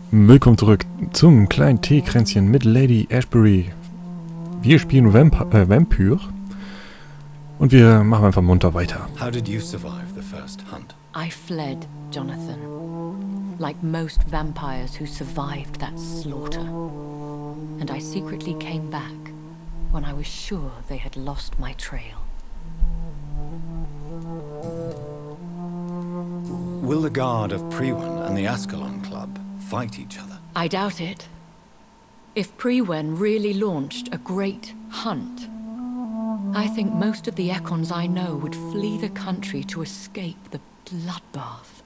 Willkommen zurück zum kleinen Teekränzchen mit Lady Ashbury. Wir spielen Vampire und wir machen einfach munter weiter. How did you survive the first hunt? I fled, Jonathan. Like most vampires who survived that slaughter. And I secretly came back when I was sure they had lost my trail. Will the guard of Priwen and the Ascalon Club fight each other? I doubt it. If Priwen really launched a great hunt, I think most of the Ekons I know would flee the country to escape the bloodbath.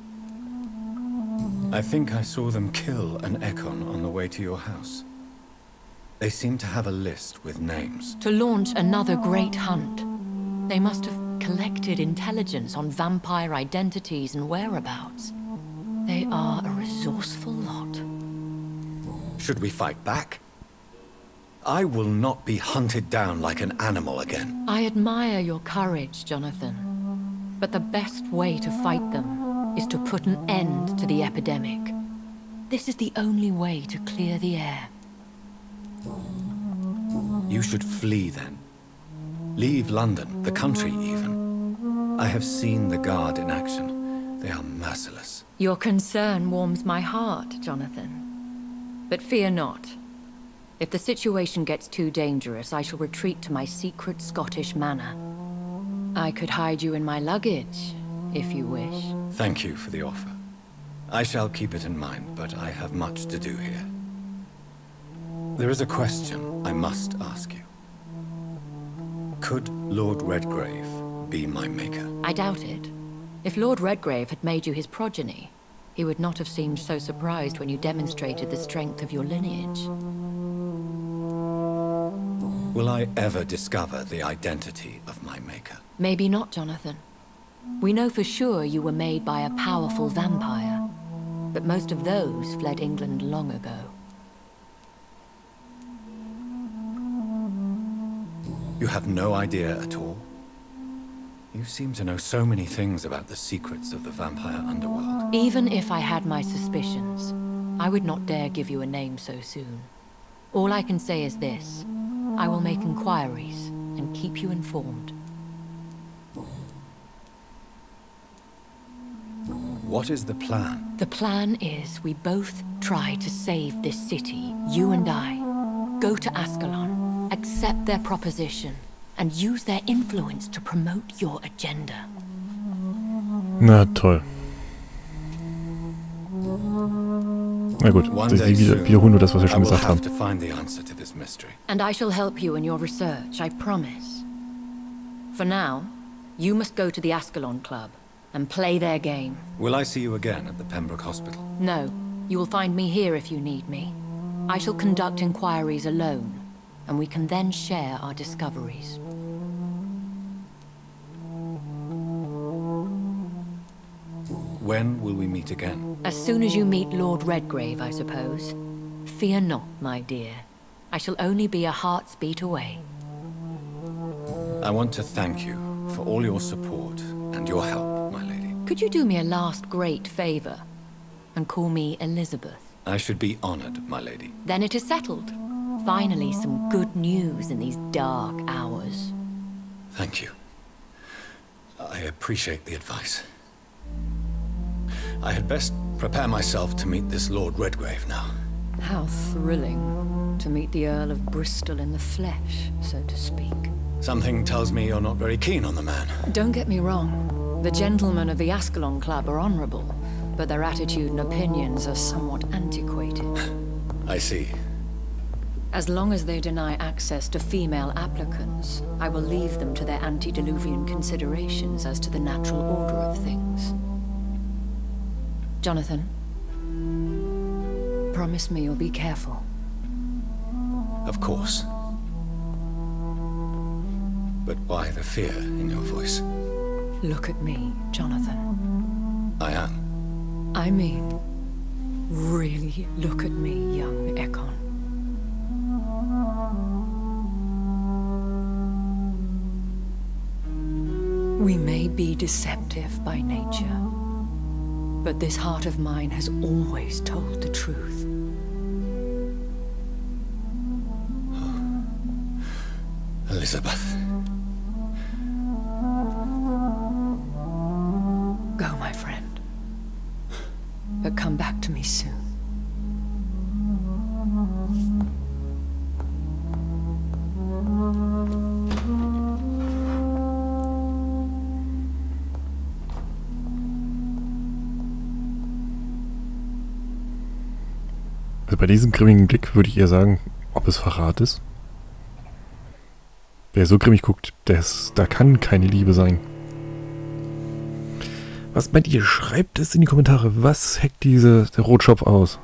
I think I saw them kill an Ekon on the way to your house. They seem to have a list with names. To launch another great hunt, they must have collected intelligence on vampire identities and whereabouts. They are a resourceful lot. Should we fight back? I will not be hunted down like an animal again. I admire your courage, Jonathan. But the best way to fight them is to put an end to the epidemic. This is the only way to clear the air. You should flee then. Leave London, the country even. I have seen the Guard in action. They are merciless. Your concern warms my heart, Jonathan. But fear not. If the situation gets too dangerous, I shall retreat to my secret Scottish manor. I could hide you in my luggage, if you wish. Thank you for the offer. I shall keep it in mind, but I have much to do here. There is a question I must ask you. Could Lord Redgrave be my maker? I doubt it. If Lord Redgrave had made you his progeny, he would not have seemed so surprised when you demonstrated the strength of your lineage. Will I ever discover the identity of my maker? Maybe not, Jonathan. We know for sure you were made by a powerful vampire, but most of those fled England long ago. You have no idea at all? You seem to know so many things about the secrets of the vampire underworld. Even if I had my suspicions, I would not dare give you a name so soon. All I can say is this. I will make inquiries and keep you informed. What is the plan? The plan is we both try to save this city, you and I. Go to Ascalon, accept their proposition, and use their influence to promote your agenda. Na toll. Na gut, sie wiederholen nur das, was wir schon gesagt haben. And I shall help you in your research, I promise. For now, you must go to the Ascalon Club and play their game. Will I see you again at the Pembroke Hospital? No, you will find me here if you need me. I shall conduct inquiries alone, and we can then share our discoveries. When will we meet again? As soon as you meet Lord Redgrave, I suppose. Fear not, my dear. I shall only be a heart's beat away. I want to thank you for all your support and your help, my lady. Could you do me a last great favor and call me Elizabeth? I should be honored, my lady. Then it is settled. Finally, some good news in these dark hours. Thank you. I appreciate the advice. I had best prepare myself to meet this Lord Redgrave now. How thrilling to meet the Earl of Bristol in the flesh, so to speak. Something tells me you're not very keen on the man. Don't get me wrong. The gentlemen of the Ascalon Club are honorable, but their attitude and opinions are somewhat antiquated. I see. As long as they deny access to female applicants, I will leave them to their antediluvian considerations as to the natural order of things. Jonathan, promise me you'll be careful. Of course. But why the fear in your voice? Look at me, Jonathan. I am. I mean, really look at me, young Ekon. We may be deceptive by nature, But this heart of mine has always told the truth. Elizabeth. Go, my friend. But come back to me soon. Also bei diesem grimmigen Blick würde ich eher sagen, ob es Verrat ist. Wer so grimmig guckt, da kann keine Liebe sein. Was meint ihr? Schreibt es in die Kommentare. Was hackt der Rotschopf aus?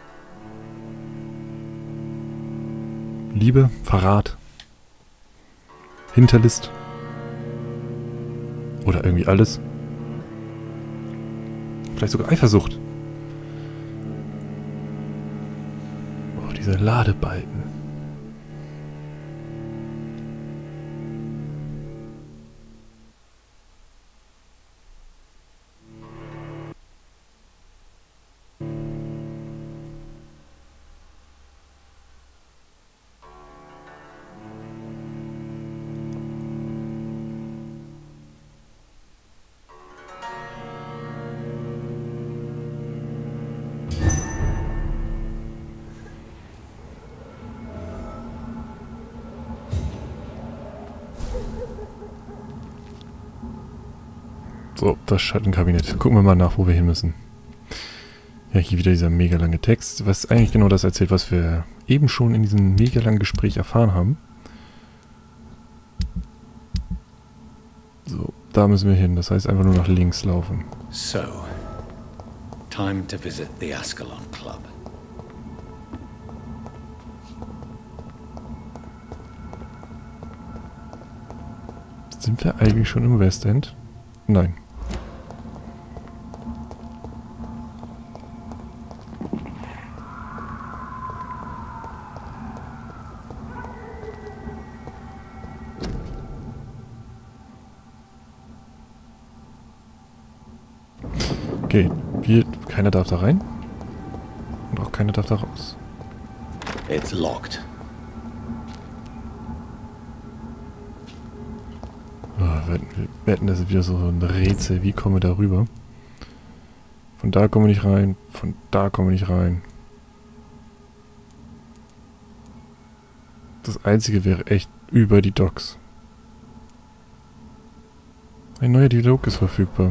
Liebe, Verrat, Hinterlist oder irgendwie alles. Vielleicht sogar Eifersucht. Oh, diese Ladebalken. So, das Schattenkabinett. Gucken wir mal nach, wo wir hin müssen. Ja, hier wieder dieser mega lange Text, was eigentlich genau das erzählt, was wir eben schon in diesem mega langen Gespräch erfahren haben. So, da müssen wir hin. Das heißt einfach nur nach links laufen. So, time to visit the Ascalon Club. Sind wir eigentlich schon im West End? Nein. Okay, keiner darf da rein. Und auch keiner darf da raus. It's locked. Wir wetten, das ist wieder so ein Rätsel. Wie kommen wir da rüber? Von da kommen wir nicht rein. Von da kommen wir nicht rein. Das Einzige wäre echt über die Docks. Ein neuer Dialog ist verfügbar.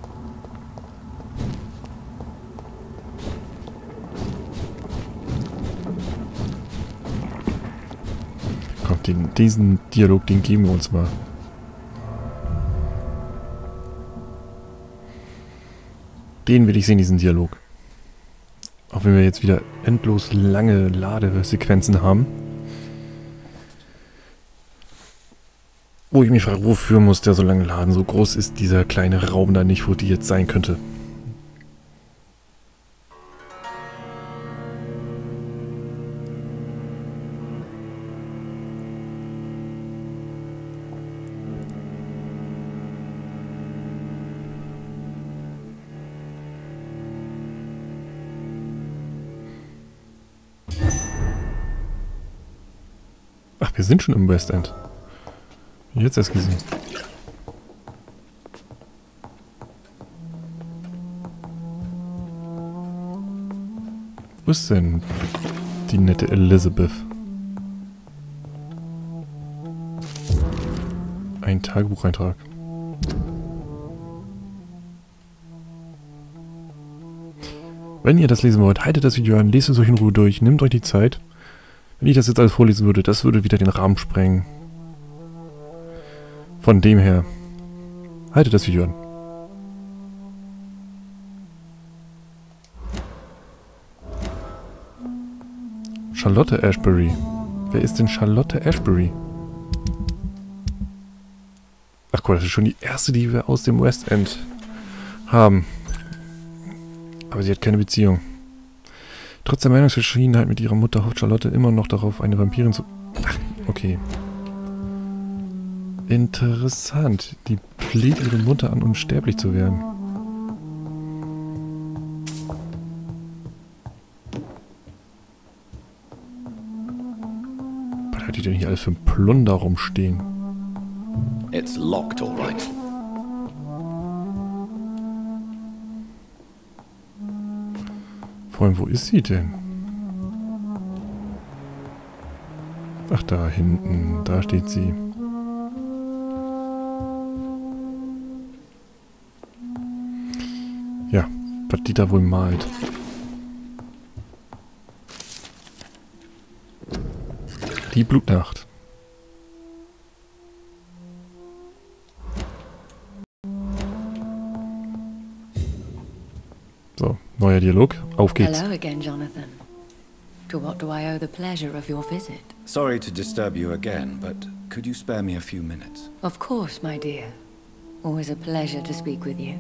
Komm, diesen Dialog, den geben wir uns mal. Den will ich sehen, diesen Dialog. Auch wenn wir jetzt wieder endlos lange Ladesequenzen haben. Wo ich mich frage, wofür muss der so lange laden? So groß ist dieser kleine Raum da nicht, wo die jetzt sein könnte. Ach, wir sind schon im West End. Jetzt erst gesehen. Wo ist denn die nette Elizabeth? Ein Tagebucheintrag. Wenn ihr das lesen wollt, haltet das Video an, lest es euch in Ruhe durch, nehmt euch die Zeit. Wenn ich das jetzt alles vorlesen würde, das würde wieder den Rahmen sprengen. Von dem her, haltet das Video an. Charlotte Ashbury. Wer ist denn Charlotte Ashbury? Ach cool, das ist schon die erste, die wir aus dem West End haben. Aber sie hat keine Beziehung. Trotz der Meinungsverschiedenheit mit ihrer Mutter hofft Charlotte immer noch darauf, eine Vampirin zu... Ach, okay. Interessant. Die fleht ihre Mutter an, unsterblich zu werden. die denn hier alle für ein Plunder rumstehen? It's locked, all right. Vor allem, wo ist sie denn? Ach, da hinten. Da steht sie. Ja, was die da wohl malt. Die Blutnacht. So, neuer Dialog. Auf geht's. Hello again, Jonathan. To what do I owe the pleasure of your visit? Sorry to disturb you again, but could you spare me a few minutes? Of course, my dear. Always a pleasure to speak with you.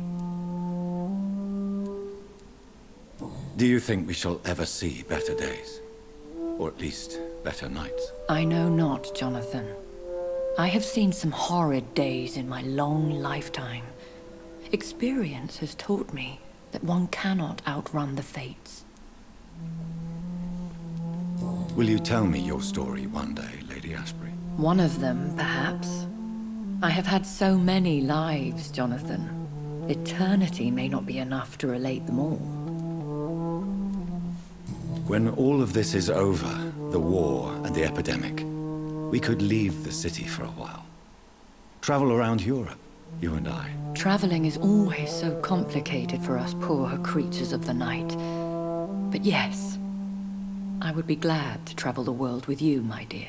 Do you think we shall ever see better days? Or at least, better nights? I know not, Jonathan. I have seen some horrid days in my long lifetime. Experience has taught me that one cannot outrun the fates. Will you tell me your story one day, Lady Ashbury? One of them, perhaps. I have had so many lives, Jonathan. Eternity may not be enough to relate them all. When all of this is over, the war and the epidemic, we could leave the city for a while. Travel around Europe, you and I. Traveling is always so complicated for us poor creatures of the night. But yes, I would be glad to travel the world with you, my dear.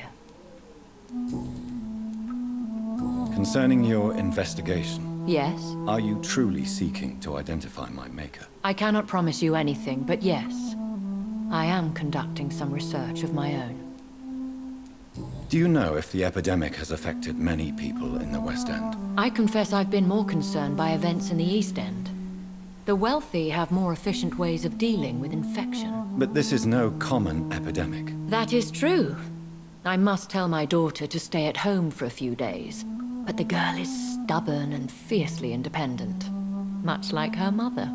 Concerning your investigation, Yes? are you truly seeking to identify my maker? I cannot promise you anything, but yes. I am conducting some research of my own. Do you know if the epidemic has affected many people in the West End? I confess I've been more concerned by events in the East End. The wealthy have more efficient ways of dealing with infection. But this is no common epidemic. That is true. I must tell my daughter to stay at home for a few days. But the girl is stubborn and fiercely independent. Much like her mother.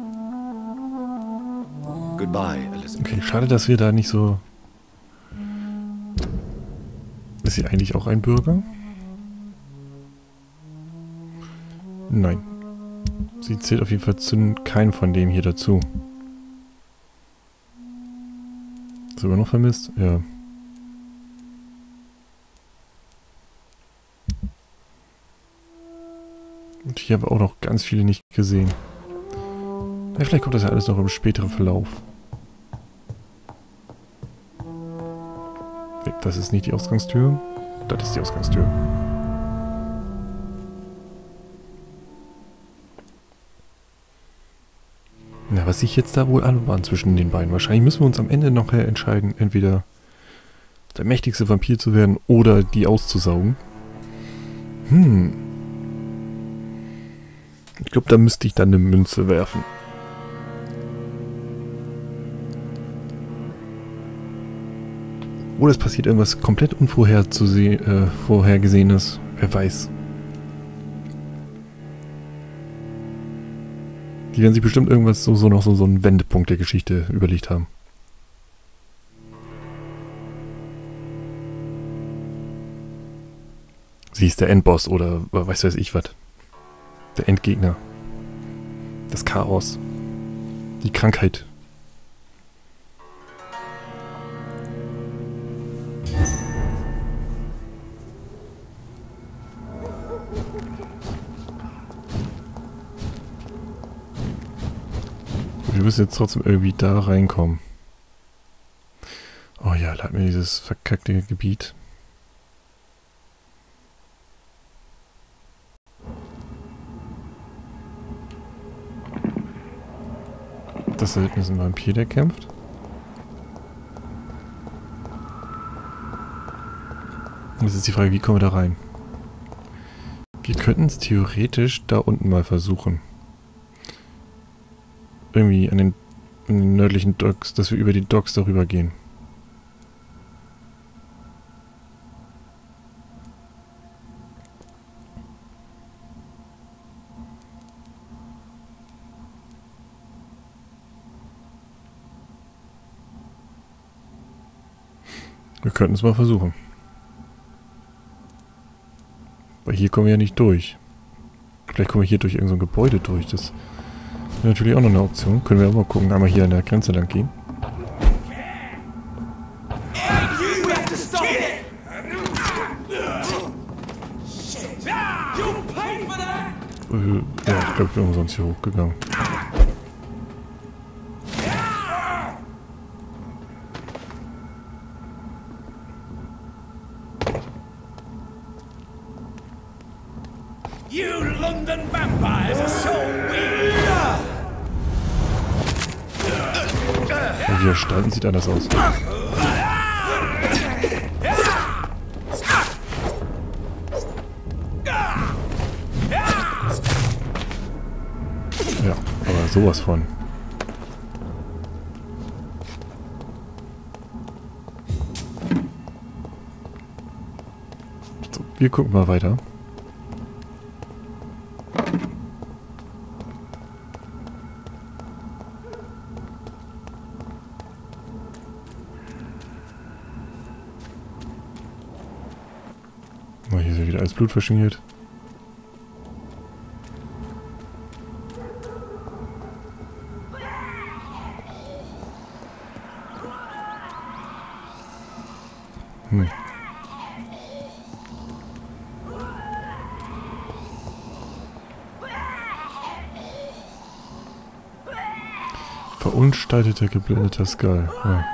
Goodbye, Elizabeth. Okay, schade, dass wir da nicht so... Ist sie eigentlich auch ein Bürger? Nein. Sie zählt auf jeden Fall zu keinem von dem hier dazu. Ist aber noch vermisst? Ja. Und hier haben wir auch noch ganz viele nicht gesehen. Ja, vielleicht kommt das ja alles noch im späteren Verlauf. Nee, das ist nicht die Ausgangstür. Das ist die Ausgangstür. Na, was sich jetzt da wohl anbahnt zwischen den beiden. Wahrscheinlich müssen wir uns am Ende noch entscheiden, entweder der mächtigste Vampir zu werden oder die auszusaugen. Ich glaube, da müsste ich dann eine Münze werfen. Oder es passiert irgendwas komplett Vorhergesehenes. Wer weiß. Die werden sich bestimmt irgendwas so einen Wendepunkt der Geschichte überlegt haben. Sie ist der Endboss oder weiß ich was. Der Endgegner. Das Chaos. Die Krankheit. Wir müssen jetzt trotzdem irgendwie da reinkommen. Oh ja, da hat mir dieses verkackte Gebiet. Das da hinten ist ein Vampir, der kämpft. Jetzt ist die Frage, wie kommen wir da rein? Wir könnten es theoretisch da unten mal versuchen. Irgendwie an den nördlichen Docks, dass wir über die Docks darüber gehen. Wir könnten es mal versuchen. Aber hier kommen wir ja nicht durch. Vielleicht kommen wir hier durch irgendein so Gebäude durch. Das ist natürlich auch noch eine Option. Können wir auch mal gucken. Einmal hier an der Grenze lang gehen. Ja, ich glaube, ich bin umsonst hier hochgegangen. You London vampires are so weird. Und hier Gestalten sieht anders aus. Ja, aber sowas von. So, wir gucken mal weiter. Oh, hier ist ja wieder alles Blut verschmiert. Verunstalteter, geblendeter Skull. Ja.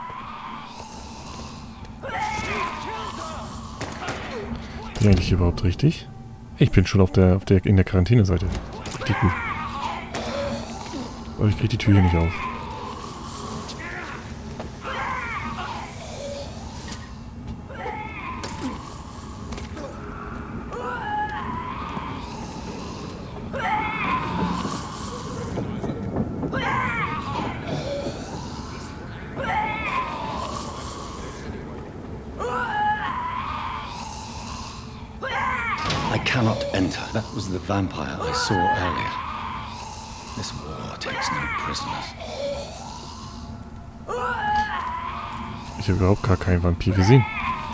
Bin ich eigentlich überhaupt richtig? Ich bin schon in der Quarantäne-Seite. Richtig gut. Aber ich krieg die Tür hier nicht auf. I cannot enter. That was the vampire I saw earlier. This war takes no prisoners. Ich habe überhaupt gar keinen Vampir gesehen.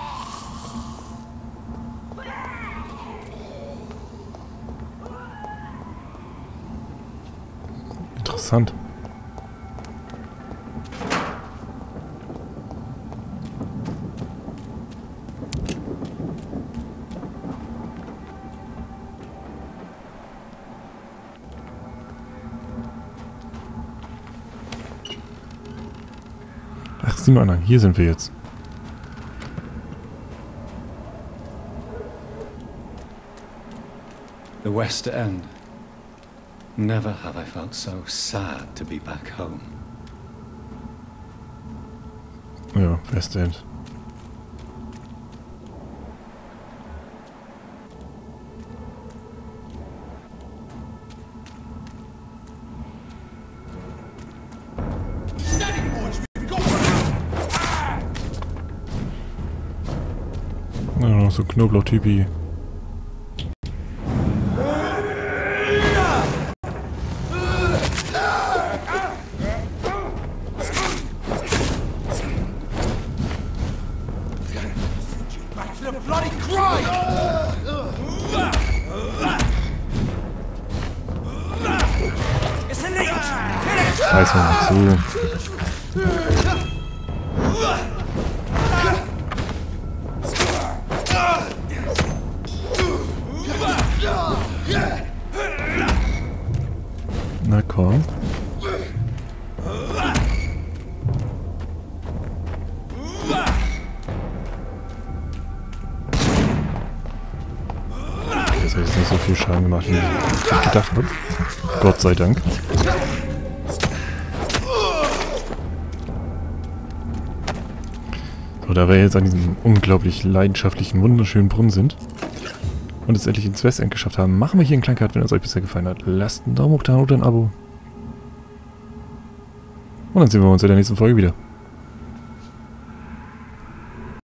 Interessant. Ach, sieh mal an, hier sind wir jetzt. The West End. Never have I felt so sad to be back home. Ja, West End. Ja, noch so Knoblauch-Typi. Scheiß mal zu. Na komm. Das hat jetzt nicht so viel Schaden gemacht, wie ich gedacht habe. Gott sei Dank. So, da wir jetzt an diesem unglaublich leidenschaftlichen, wunderschönen Brunnen sind und es endlich ins Westend geschafft haben, machen wir hier einen kleinen Cut. Wenn es euch bisher gefallen hat, lasst einen Daumen hoch da oder ein Abo. Und dann sehen wir uns in der nächsten Folge wieder.